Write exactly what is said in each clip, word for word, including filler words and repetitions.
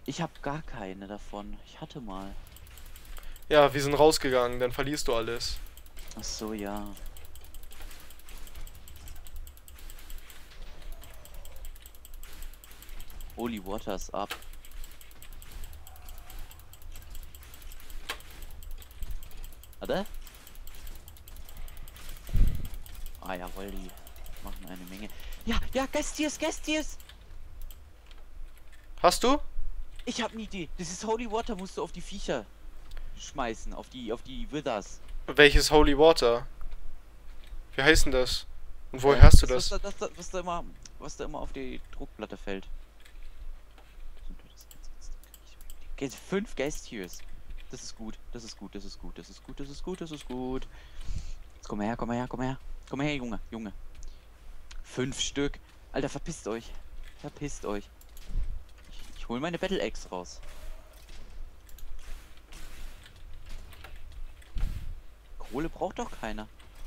Ich habe gar keine davon. Ich hatte mal. Ja, wir sind rausgegangen, dann verlierst du alles. Ach so, ja. Holy Waters ab. Warte. Ah, jawohl, die machen eine Menge. Ja, ja, Gestiers, Gestiers! Hast du? Ich hab eine Idee. Das ist Holy Water, musst du auf die Viecher schmeißen. Auf die, auf die Withers. Welches Holy Water? Wie heißt denn das? Und woher Äh, hast du das? das? Was da, das, was da immer, was da immer auf die Druckplatte fällt. Geht fünf Gestiers. Das ist gut, das ist gut, das ist gut, das ist gut, das ist gut, das ist gut. Jetzt komm her, komm her, komm her. Komm her, Junge, Junge. Fünf Stück. Alter, verpisst euch. Verpisst euch. Ich, ich hol meine Battle Axe raus. Kohle braucht doch keiner.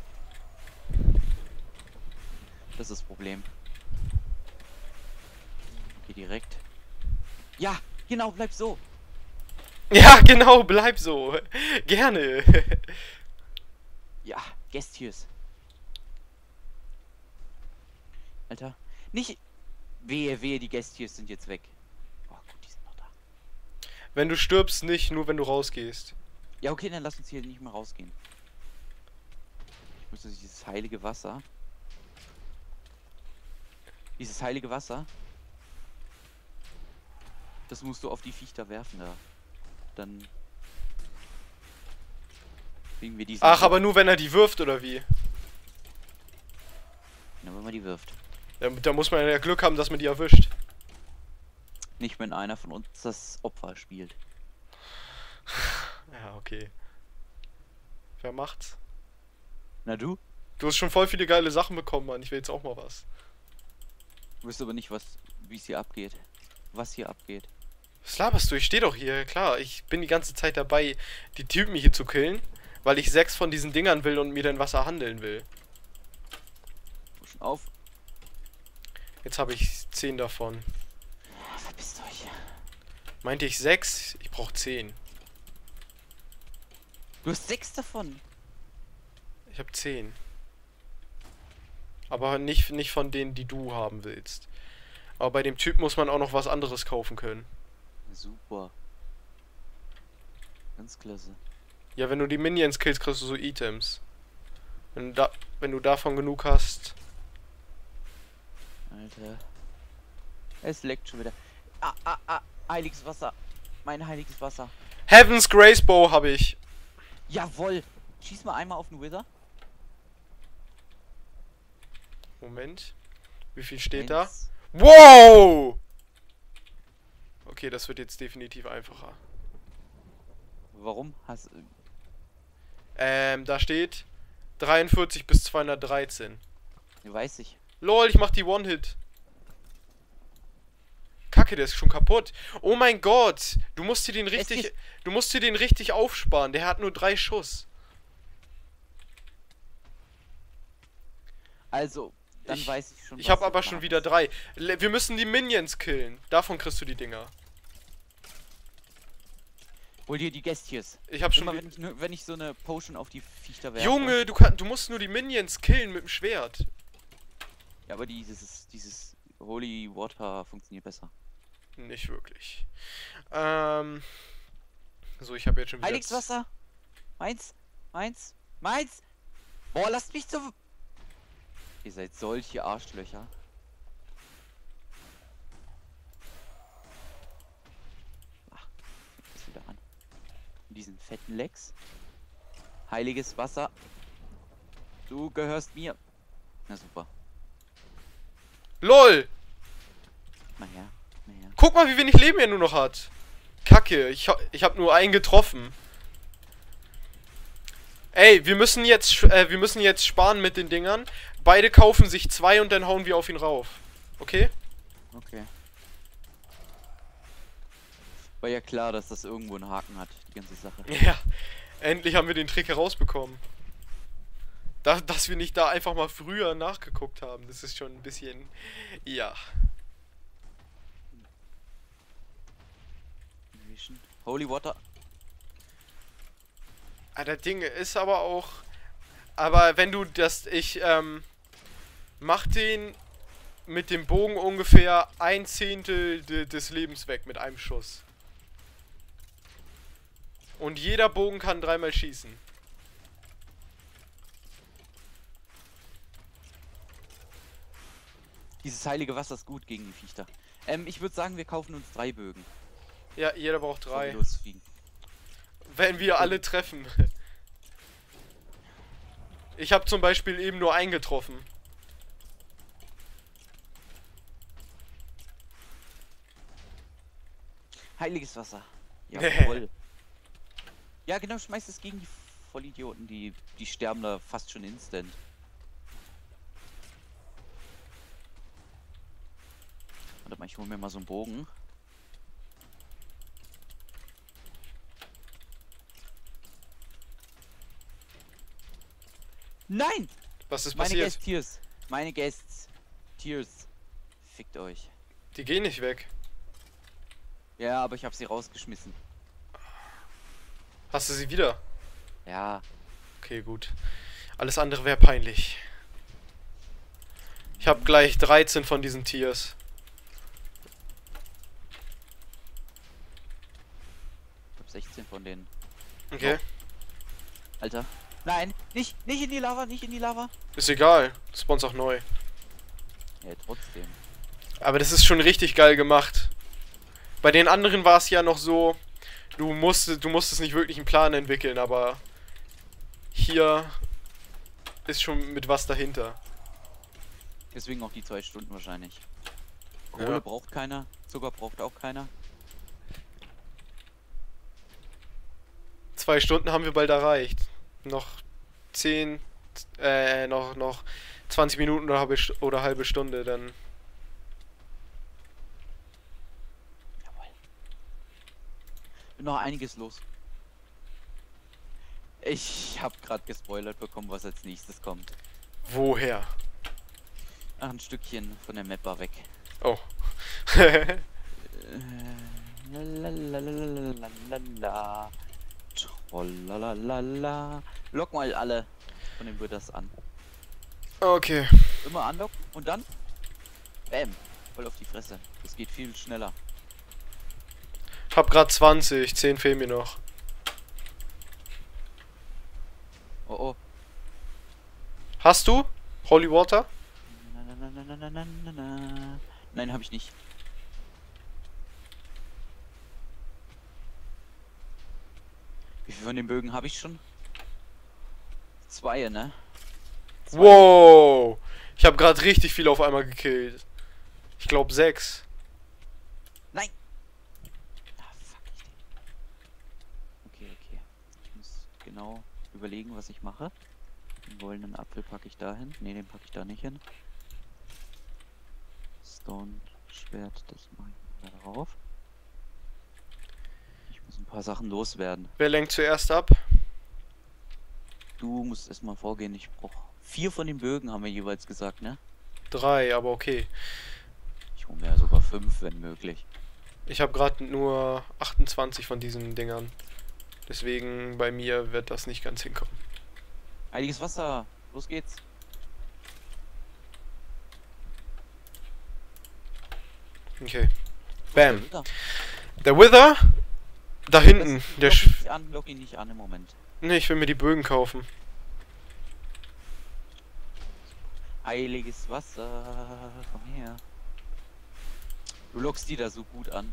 Das ist das Problem. Okay, direkt. Ja, genau, bleib so. Ja, genau, bleib so. Gerne. Ja, Gestiers. Alter. Nicht. Wehe, wehe, die Gestiers sind jetzt weg. Oh, gut, die sind noch da. Wenn du stirbst, nicht, nur wenn du rausgehst. Ja, okay, dann lass uns hier nicht mehr rausgehen. Ich muss dieses heilige Wasser. Dieses heilige Wasser. Das musst du auf die Viecher werfen da. Dann kriegen wir diesen. Ach, aber nur wenn er die wirft, oder wie? Ja, wenn man die wirft. Da, da muss man ja Glück haben, dass man die erwischt. Nicht, wenn einer von uns das Opfer spielt. Ja, okay. Wer macht's? Na du? Du hast schon voll viele geile Sachen bekommen, Mann. Ich will jetzt auch mal was. Du weißt aber nicht, was, wie es hier abgeht. Was hier abgeht. Was laberst du? Ich stehe doch hier. Klar, ich bin die ganze Zeit dabei, die Typen hier zu killen, weil ich sechs von diesen Dingern will und mir dann Wasser handeln will. Schon auf. Jetzt habe ich zehn davon. Verpisst euch. Meinte ich sechs? Ich brauche zehn. Du hast sechs davon. Ich habe zehn. Aber nicht, nicht von denen, die du haben willst. Aber bei dem Typ muss man auch noch was anderes kaufen können. Super. Ganz klasse. Ja, wenn du die Minions killst, kriegst du so Items. Wenn du, da, wenn du davon genug hast. Alter. Es leckt schon wieder. Ah, ah, ah. Heiliges Wasser. Mein heiliges Wasser. Heaven's Grace Bow habe ich. Jawoll. Schieß mal einmal auf den Wither. Moment. Wie viel steht Eins. da? Wow! Okay, das wird jetzt definitiv einfacher. Warum hast Ähm, da steht dreiundvierzig bis zweihundertdreizehn. du? Weiß ich. Lol, ich mach die One-Hit. Kacke, der ist schon kaputt. Oh mein Gott, du musst dir den richtig, du musst dir den richtig aufsparen. Der hat nur drei Schuss. Also, dann Ich- weiß ich schon. Ich was habe du aber schon planst. wieder drei. Le- Wir müssen die Minions killen. Davon kriegst du die Dinger. Hol dir die Gestiers. Ich habe schon. Immer wi- wenn ich, nur- wenn ich so eine Potion auf die Viecher werfe. Junge, du kannst, du musst nur die Minions killen mit dem Schwert. Ja, aber dieses, dieses Holy Water funktioniert besser. Nicht wirklich. Ähm. So, ich habe jetzt schon wieder. Heiliges Wasser. Meins. Meins. Meins. Boah, lasst mich zum... Ihr seid solche Arschlöcher. Ach, fängt das wieder an. Diesen fetten Lex. Heiliges Wasser. Du gehörst mir. Na super. LOL! Mal her. Mal her. Guck mal, wie wenig Leben er nur noch hat. Kacke, ich, ha ich habe nur einen getroffen. Ey, wir müssen jetzt sch- äh, wir müssen jetzt sparen mit den Dingern. Beide kaufen sich zwei und dann hauen wir auf ihn rauf. Okay? Okay. War ja klar, dass das irgendwo einen Haken hat, die ganze Sache. Ja. Endlich haben wir den Trick herausbekommen. Da, dass wir nicht da einfach mal früher nachgeguckt haben, das ist schon ein bisschen... Ja. Vision. Holy Water. Ah, das Ding ist aber auch... Aber wenn du das... Ich, ähm... Mach den mit dem Bogen ungefähr ein Zehntel de des Lebens weg mit einem Schuss. Und jeder Bogen kann dreimal schießen. Dieses heilige Wasser ist gut gegen die Viecher. Ähm, ich würde sagen, wir kaufen uns drei Bögen. Ja, jeder braucht drei. Losfliegen. Wenn wir alle treffen. Ich habe zum Beispiel eben nur einen getroffen. Heiliges Wasser. Jawohl. Ja, genau, schmeißt es gegen die Vollidioten, die, die sterben da fast schon instant. Warte mal, ich hole mir mal so einen Bogen. Nein! Was ist Meine passiert? Guest Tears. Meine Guests. Tears. Fickt euch. Die gehen nicht weg. Ja, aber ich habe sie rausgeschmissen. Hast du sie wieder? Ja. Okay, gut. Alles andere wäre peinlich. Ich habe gleich dreizehn von diesen Tiers. Ich habe sechzehn von denen. Okay. Oh. Alter. Nein, nicht, nicht in die Lava, nicht in die Lava. Ist egal. Spawns auch neu. Ja, trotzdem. Aber das ist schon richtig geil gemacht. Bei den anderen war es ja noch so, du musstest, du musstest nicht wirklich einen Plan entwickeln, aber hier ist schon mit was dahinter. Deswegen auch die zwei Stunden wahrscheinlich. Kohle Ja. braucht keiner, Zucker braucht auch keiner. Zwei Stunden haben wir bald erreicht. Noch zehn, äh, noch, noch zwanzig Minuten oder halbe, oder halbe Stunde, dann. Jawohl. Bin noch einiges los. Ich habe gerade gespoilert bekommen, was als nächstes kommt. Woher? Ach, ein Stückchen von der Map war weg. Oh. Äh, Lalalalalalala. Trollalalala. Lock mal alle von den Withers an. Okay. Immer anlocken und dann Bam. Voll auf die Fresse. Das geht viel schneller. Hab grad zwanzig, zehn fehlen mir noch. Oh oh. Hast du? Holy Water? Na, na, na, na, na, na, na, na. Nein, habe ich nicht. Wie viel von den Bögen habe ich schon? Zwei, ne? Zwei. Wow! Ich habe gerade richtig viel auf einmal gekillt. Ich glaube sechs. Nein! Ah, fuck. Okay, okay. Ich muss genau überlegen, was ich mache. Den goldenen Apfel packe ich da hin. Ne, den packe ich da nicht hin. Stone Schwert, das mache ich da drauf. Ich muss ein paar Sachen loswerden. Wer lenkt zuerst ab? Du musst erstmal vorgehen. Ich brauche vier von den Bögen, haben wir jeweils gesagt, ne? Drei, aber okay. Ich hole mir ja sogar fünf, wenn möglich. Ich habe gerade nur achtundzwanzig von diesen Dingern. Deswegen bei mir wird das nicht ganz hinkommen. Heiliges Wasser, los geht's. Okay. Bam. Lock Der Wither? Da hinten. Der ihn Sch nicht an, lock ihn nicht an im Moment. Ne, ich will mir die Bögen kaufen. Heiliges Wasser, komm her. Du lockst die da so gut an.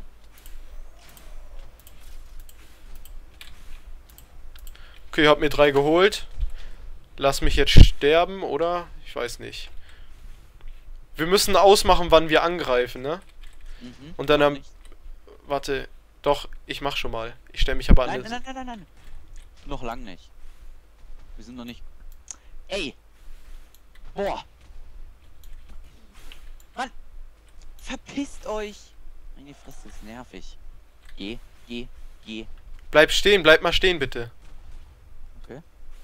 Okay, hab mir drei geholt. Lass mich jetzt sterben, oder? Ich weiß nicht. Wir müssen ausmachen, wann wir angreifen, ne? Mhm. Und dann Noch am... nicht. Warte. Doch, ich mach schon mal. Ich stelle mich aber an. Nein, das- nein, nein, nein, nein, nein. Noch lang nicht. Wir sind noch nicht. Ey! Boah! Mann! Verpisst euch! Meine Fresse ist nervig. Geh, geh, geh. Bleib stehen, bleib mal stehen, bitte. Okay.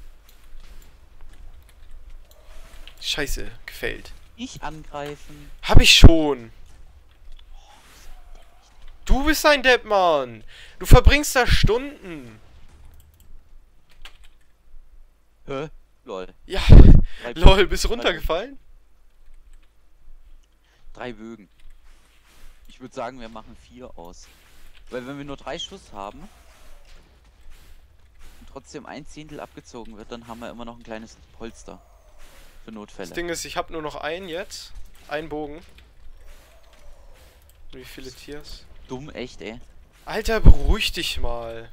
Scheiße, gefällt. Ich angreifen. Hab ich schon. Du bist ein Depp, Mann. Du verbringst da Stunden. Hä? Lol. Ja. Drei Lol, bist du runtergefallen? Drei Bögen. Ich würde sagen, wir machen vier aus. Weil wenn wir nur drei Schuss haben und trotzdem ein Zehntel abgezogen wird, dann haben wir immer noch ein kleines Polster für Notfälle. Das Ding ist, ich habe nur noch einen jetzt. Einen Bogen. Wie viele Tiers? Dumm, echt, ey. Alter, beruhig dich mal.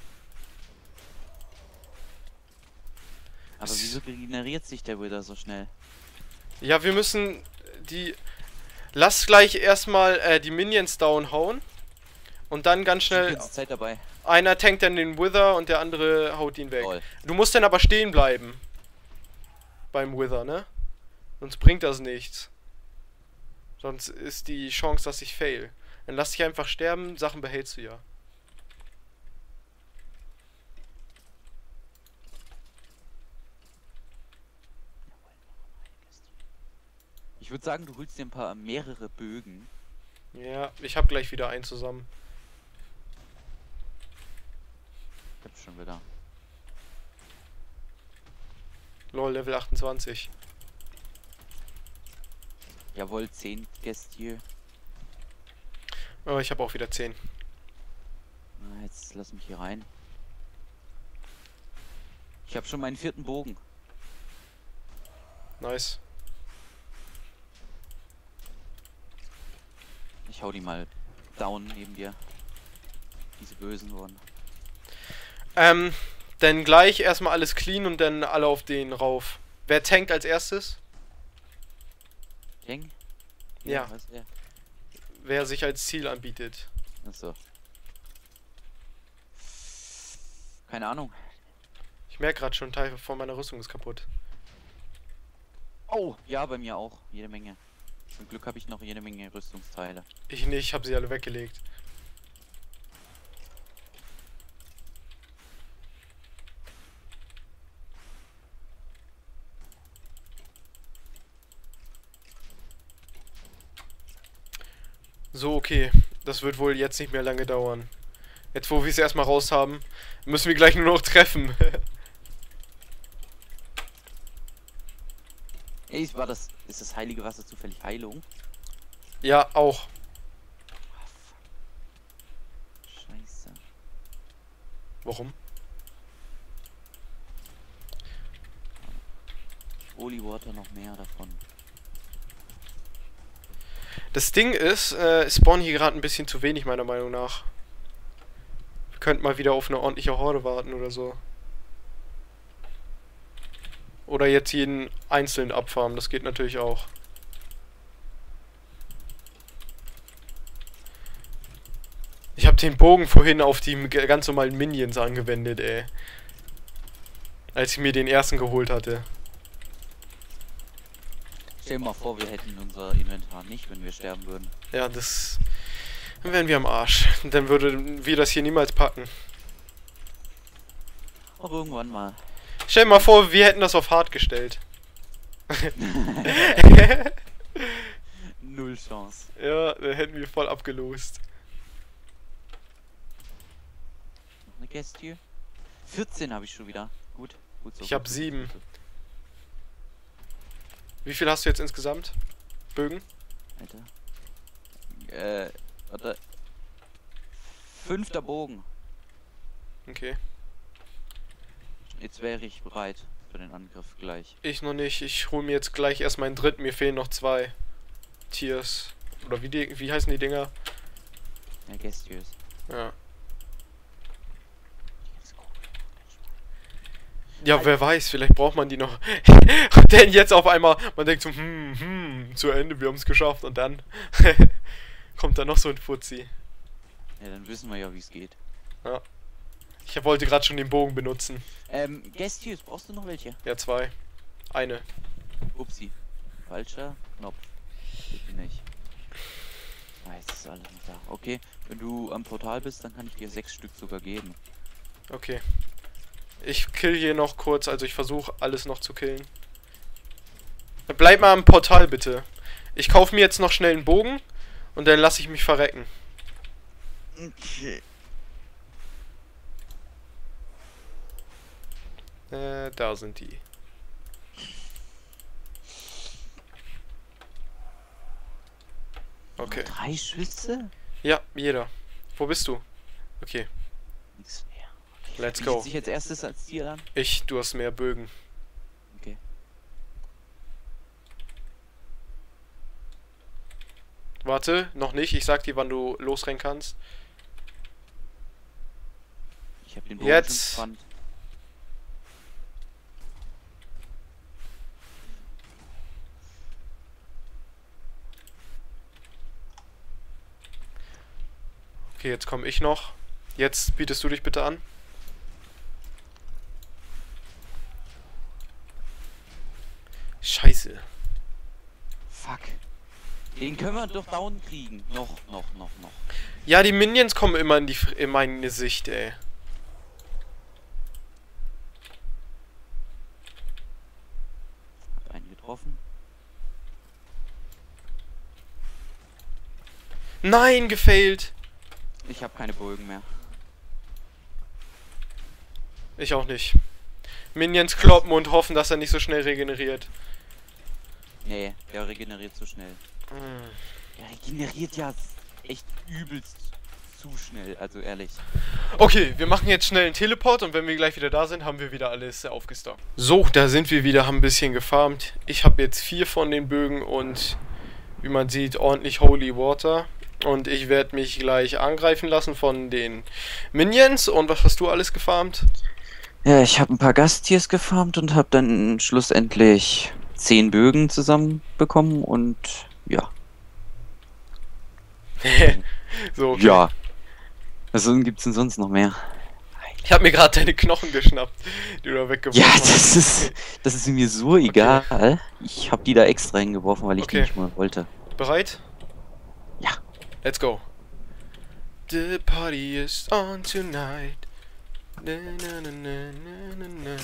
Aber wieso regeneriert sich der Wither so schnell? Ja, wir müssen die... Lass gleich erstmal äh, die Minions downhauen. Und dann ganz schnell... Die ganze Zeit dabei. Einer tankt dann den Wither und der andere haut ihn weg. Toll. Du musst dann aber stehen bleiben. Beim Wither, ne? Sonst bringt das nichts. Sonst ist die Chance, dass ich fail. Dann lass dich einfach sterben, Sachen behältst du ja. Ich würde sagen, du holst dir ein paar mehrere Bögen. Ja, ich hab gleich wieder einen zusammen. Ich hab's schon wieder. Lol, Level achtundzwanzig. Jawohl, zehn Gäste. Oh, ich habe auch wieder zehn. Na, jetzt lass mich hier rein. Ich habe schon meinen vierten Bogen. Nice. Ich hau die mal down neben dir. Diese bösen wurden. Ähm, dann gleich erstmal alles clean und dann alle auf den rauf. Wer tankt als erstes? Ding? Ja. Was, ja. Wer sich als Ziel anbietet. Achso. Keine Ahnung. Ich merke gerade schon, ein Teil von meiner Rüstung ist kaputt. Oh, ja, bei mir auch. Jede Menge. Zum Glück habe ich noch jede Menge Rüstungsteile. Ich nicht, ich habe sie alle weggelegt. So, okay. Das wird wohl jetzt nicht mehr lange dauern. Jetzt, wo wir es erstmal raus haben, müssen wir gleich nur noch treffen. Ey, war das. Ist das heilige Wasser zufällig Heilung? Ja, auch. Scheiße. Warum? Holy Water noch mehr davon. Das Ding ist, äh, es spawnen hier gerade ein bisschen zu wenig, meiner Meinung nach. Wir könnten mal wieder auf eine ordentliche Horde warten oder so. Oder jetzt jeden einzeln abfarmen, das geht natürlich auch. Ich habe den Bogen vorhin auf die ganz normalen Minions angewendet, ey. Als ich mir den ersten geholt hatte. Stell dir mal vor, wir hätten unser Inventar nicht, wenn wir sterben würden. Ja, das... Dann wären wir am Arsch. Und dann würden wir das hier niemals packen. Auch irgendwann mal. Stell dir mal vor, wir hätten das auf hart gestellt. Null Chance. Ja, dann hätten wir voll abgelost. Noch eine Guest hier. vierzehn habe ich schon wieder. Gut, gut so. Ich habe sieben. Wie viel hast du jetzt insgesamt? Bögen? Alter. Äh, warte. Fünfter Bogen. Okay. Jetzt wäre ich bereit für den Angriff gleich. Ich noch nicht. Ich hole mir jetzt gleich erst meinen dritten. Mir fehlen noch zwei Tiers. Oder wie, die, wie heißen die Dinger? Ja, Gestiers. Ja. Ja, wer weiß, vielleicht braucht man die noch. Denn jetzt auf einmal, man denkt so, hm, hm, zu Ende, wir haben es geschafft. Und dann kommt da noch so ein Fuzzi. Ja, dann wissen wir ja, wie es geht. Ja. Ich wollte gerade schon den Bogen benutzen. Ähm, Gestiers, brauchst du noch welche? Ja, zwei. Eine. Upsi. Falscher Knopf. Bitte nicht. Ah, jetzt ist alles noch da. Okay, wenn du am Portal bist, dann kann ich dir sechs Stück sogar geben. Okay. Ich kill hier noch kurz, also ich versuche alles noch zu killen. Bleib mal am Portal bitte. Ich kaufe mir jetzt noch schnell einen Bogen und dann lasse ich mich verrecken. Okay. Äh, da sind die. Okay. Drei Schüsse? Ja, jeder. Wo bist du? Okay, Nix mehr. Okay. let's Wie go. sieht sich jetzt erstes als Ziel an? Ich, du hast mehr Bögen. Okay. Warte, noch nicht. Ich sag dir, wann du losrennen kannst. Ich hab den Bogen Jetzt. schon gespannt. Okay, jetzt komme ich noch. Jetzt bietest du dich bitte an. Scheiße. Fuck. Den können wir doch down kriegen. Noch, noch, noch, noch. Ja, die Minions kommen immer in, die, in meine Sicht, ey. Hab einen getroffen. Nein, gefailt. Ich habe keine Bögen mehr. Ich auch nicht. Minions kloppen und hoffen, dass er nicht so schnell regeneriert. Nee, der regeneriert zu schnell. Hm. Der regeneriert ja echt übelst zu schnell, also ehrlich. Okay, wir machen jetzt schnell einen Teleport und wenn wir gleich wieder da sind, haben wir wieder alles aufgestockt. So, da sind wir wieder, haben ein bisschen gefarmt. Ich habe jetzt vier von den Bögen und wie man sieht, ordentlich Holy Water. Und ich werde mich gleich angreifen lassen von den Minions. Und was hast du alles gefarmt? Ja, ich habe ein paar Gasttiers gefarmt und habe dann schlussendlich zehn Bögen zusammenbekommen und ja. So, okay. Ja. Was gibt's denn sonst noch mehr? Ich habe mir gerade deine Knochen geschnappt, die du da weggeworfen Ja, hast. das ist, das ist mir so egal. Ich habe die da extra hingeworfen, weil ich Okay. die nicht mal wollte. Bereit? Ja. Let's go. The party is on tonight. Na, na, na, na, na, na, na.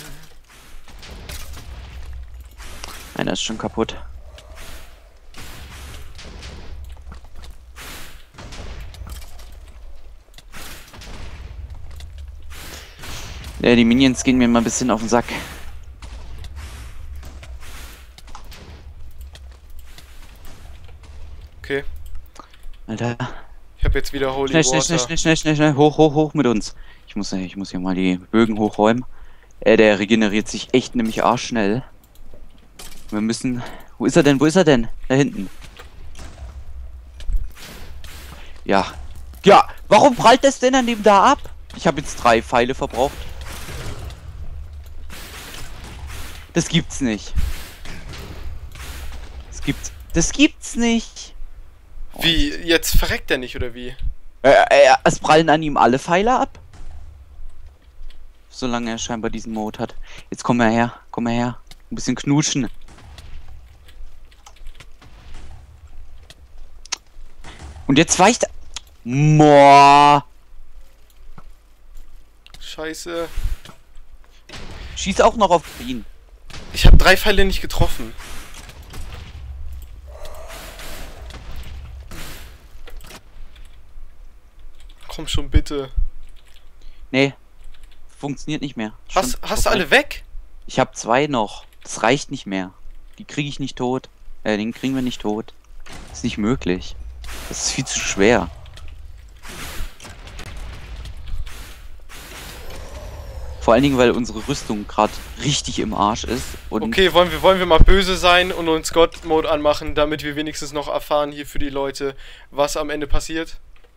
Einer ist schon kaputt. Ja, die Minions gehen mir mal ein bisschen auf den Sack. Okay. Alter. Ich habe jetzt wieder Holy Schnell, schnell, Water. schnell, schnell, schnell, schnell, schnell. Hoch, hoch, hoch mit uns. Ich muss, ich muss hier mal die Bögen hochräumen. Äh, der regeneriert sich echt nämlich arschschnell. Wir müssen... Wo ist er denn? Wo ist er denn? Da hinten. Ja. Ja, warum prallt das denn an dem da ab? Ich habe jetzt drei Pfeile verbraucht. Das gibt's nicht. Das gibt's... Das gibt's nicht. Wie, jetzt verreckt er nicht, oder wie? Äh, äh, es prallen an ihm alle Pfeile ab. Solange er scheinbar diesen Mode hat. Jetzt komm mal her, komm mal her. Ein bisschen knutschen. Und jetzt weicht er. Moa. Scheiße. Schieß auch noch auf ihn. Ich habe drei Pfeile nicht getroffen. Komm schon, bitte. Nee. Funktioniert nicht mehr. Hast, Schon hast du vorbei. alle weg? Ich habe zwei noch. Das reicht nicht mehr. Die kriege ich nicht tot. Äh, den kriegen wir nicht tot. Das ist nicht möglich. Das ist viel zu schwer. Vor allen Dingen, weil unsere Rüstung gerade richtig im Arsch ist. Und Okay, wollen wir, wollen wir mal böse sein und uns God-Mode anmachen, damit wir wenigstens noch erfahren hier für die Leute, was am Ende passiert?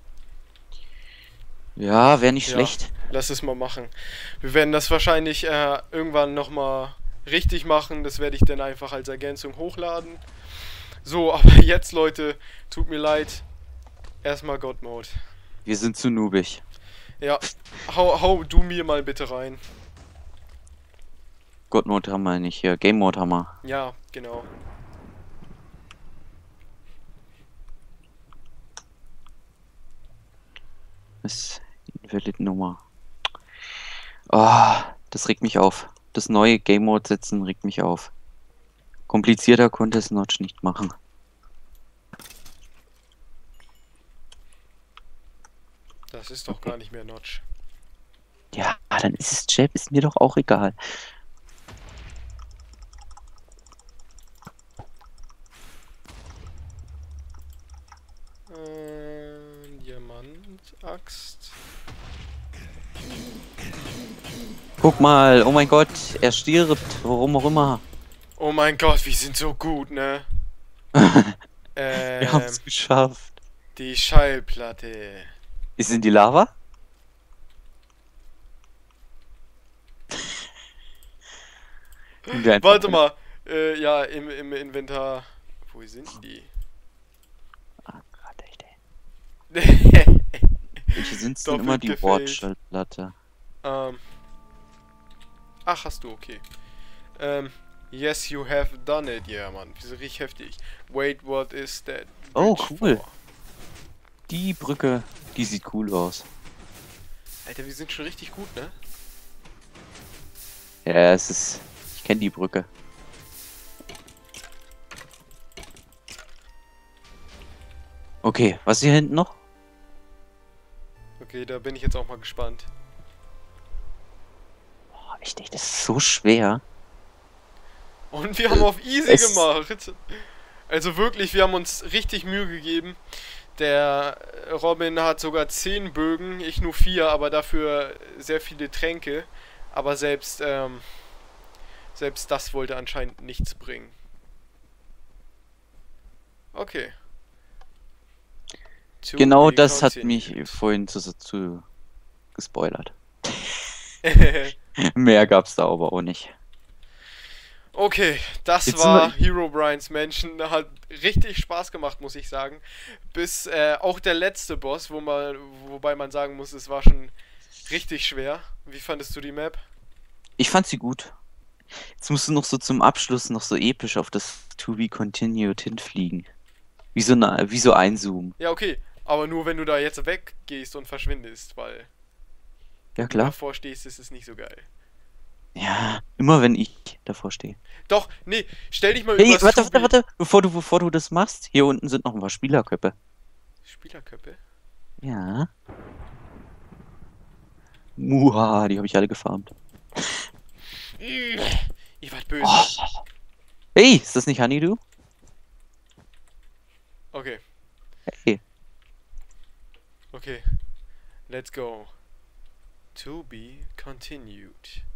ja, wäre nicht Ja. schlecht. Lass es mal machen. Wir werden das wahrscheinlich äh, irgendwann nochmal richtig machen. Das werde ich dann einfach als Ergänzung hochladen. So, aber jetzt, Leute, tut mir leid. Erstmal God-Mode. Wir sind zu noobig. Ja, hau, hau du mir mal bitte rein. God Mode haben wir nicht hier. Game Mode haben wir. Ja, genau. Das ist Invalid Nummer. Oh, das regt mich auf. Das neue Game Mode setzen regt mich auf. Komplizierter konnte es Notch nicht machen. das ist doch gar nicht mehr Notch. Ja, dann ist es Jab, ist mir doch auch egal. Äh, Diamant, Axt. Guck mal, oh mein Gott, er stirbt, warum auch immer. Oh mein Gott, wir sind so gut, ne? Wir haben ähm, es geschafft. die Schallplatte. Ist in die Lava? Tun wir einfach Warte alle- mal. Äh, ja, im, im Inventar. Wo sind die? Ah, Gott, echt, ey. Welche sind denn immer Doppelt die gefällt. Wortschallplatte? ähm. Ach, hast du, okay. Ähm. Yes, you have done it. Ja, Mann. Wieso richtig heftig. Wait, what is that? Oh, bridge cool. for? Die Brücke, die sieht cool aus. Alter, wir sind schon richtig gut, ne? Ja, es ist... Ich kenne die Brücke. Okay, was ist hier hinten noch? Okay, da bin ich jetzt auch mal gespannt. Boah, echt, echt, das ist so schwer. Und wir haben auf easy Es- gemacht. Also wirklich, wir haben uns richtig Mühe gegeben. Der Robin hat sogar zehn Bögen, ich nur vier, aber dafür sehr viele Tränke. Aber selbst, ähm, selbst das wollte anscheinend nichts bringen. Okay. To Genau be das hat continued. mich vorhin zu, zu gespoilert. Mehr gab's da aber auch nicht. Okay, das Jetzt sind war wir- Hero Brian's Mansion. Hat richtig Spaß gemacht, muss ich sagen. Bis äh, auch der letzte Boss, wo man, wobei man sagen muss, es war schon richtig schwer. Wie fandest du die Map? Ich fand sie gut. Jetzt musst du noch so zum Abschluss noch so episch auf das To Be Continued hinfliegen. Wie so, eine, wie so einzoomen. Ja, okay, aber nur wenn du da jetzt weggehst und verschwindest, weil Ja, wenn du klar. davor stehst, ist es nicht so geil. Ja, immer wenn ich davor stehe. Doch, nee, stell dich mal Hey, übers warte, To warte, Be- warte, bevor du, bevor du das machst. Hier unten sind noch ein paar Spielerköpfe. Spielerköpfe? Ja. Muha, die habe ich alle gefarmt. Ich war böse. Oh. Hey, ist das nicht Honeydew? Okay, Hey. okay. Let's go. To be continued.